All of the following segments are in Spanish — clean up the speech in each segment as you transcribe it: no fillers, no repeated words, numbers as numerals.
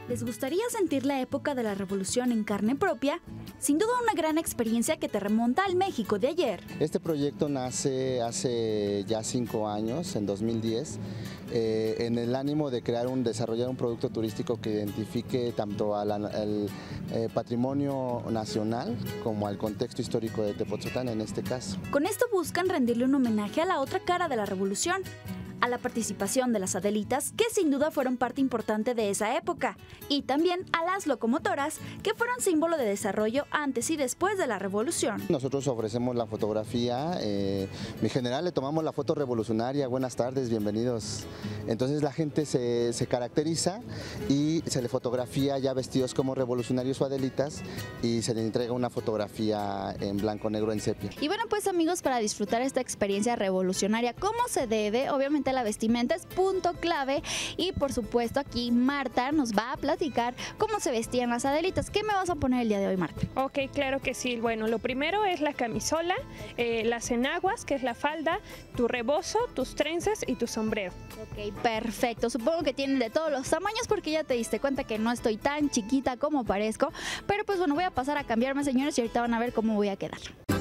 ¿Les gustaría sentir la época de la revolución en carne propia? Sin duda una gran experiencia que te remonta al México de ayer. Este proyecto nace hace ya 5 años, en 2010, en el ánimo de desarrollar un producto turístico que identifique tanto al patrimonio nacional como al contexto histórico de Tepotzotlán en este caso. Con esto buscan rendirle un homenaje a la otra cara de la revolución, a la participación de las Adelitas, que sin duda fueron parte importante de esa época, y también a las locomotoras, que fueron símbolo de desarrollo antes y después de la revolución. Nosotros ofrecemos la fotografía, mi general le tomamos la foto revolucionaria, buenas tardes, bienvenidos. Entonces la gente se caracteriza y se le fotografía ya vestidos como revolucionarios o Adelitas y se le entrega una fotografía en blanco, negro, en sepia. Y bueno, pues amigos, para disfrutar esta experiencia revolucionaria como se debe, obviamente la vestimenta es punto clave y por supuesto aquí Marta nos va a platicar cómo se vestían las Adelitas. ¿Qué me vas a poner el día de hoy, Marta? Ok, claro que sí. Bueno, lo primero es la camisola, las enaguas, que es la falda, tu rebozo, tus trenzas y tu sombrero. Ok, perfecto. Supongo que tienen de todos los tamaños porque ya te diste cuenta que no estoy tan chiquita como parezco, pero pues bueno, voy a pasar a cambiarme, señores, y ahorita van a ver cómo voy a quedar.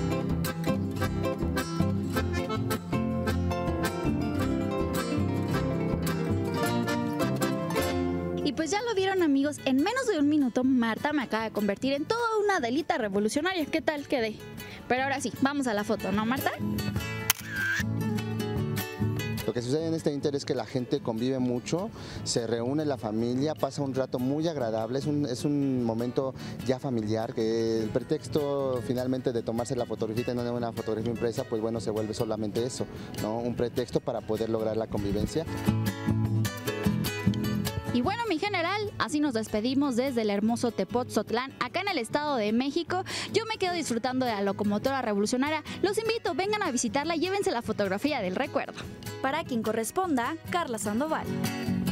Pues ya lo vieron, amigos, en menos de un minuto Marta me acaba de convertir en toda una Adelita revolucionaria. ¿Qué tal quedé? Pero ahora sí, vamos a la foto, ¿no, Marta? Lo que sucede en este Inter es que la gente convive mucho, se reúne la familia, pasa un rato muy agradable, es un momento ya familiar, que el pretexto finalmente de tomarse la fotografía y no de una fotografía impresa, pues bueno, se vuelve solamente eso, ¿no? Un pretexto para poder lograr la convivencia. Y bueno, mi general, así nos despedimos desde el hermoso Tepotzotlán, acá en el Estado de México. Yo me quedo disfrutando de la locomotora revolucionaria. Los invito, vengan a visitarla y llévense la fotografía del recuerdo. Para quien corresponda, Carla Sandoval.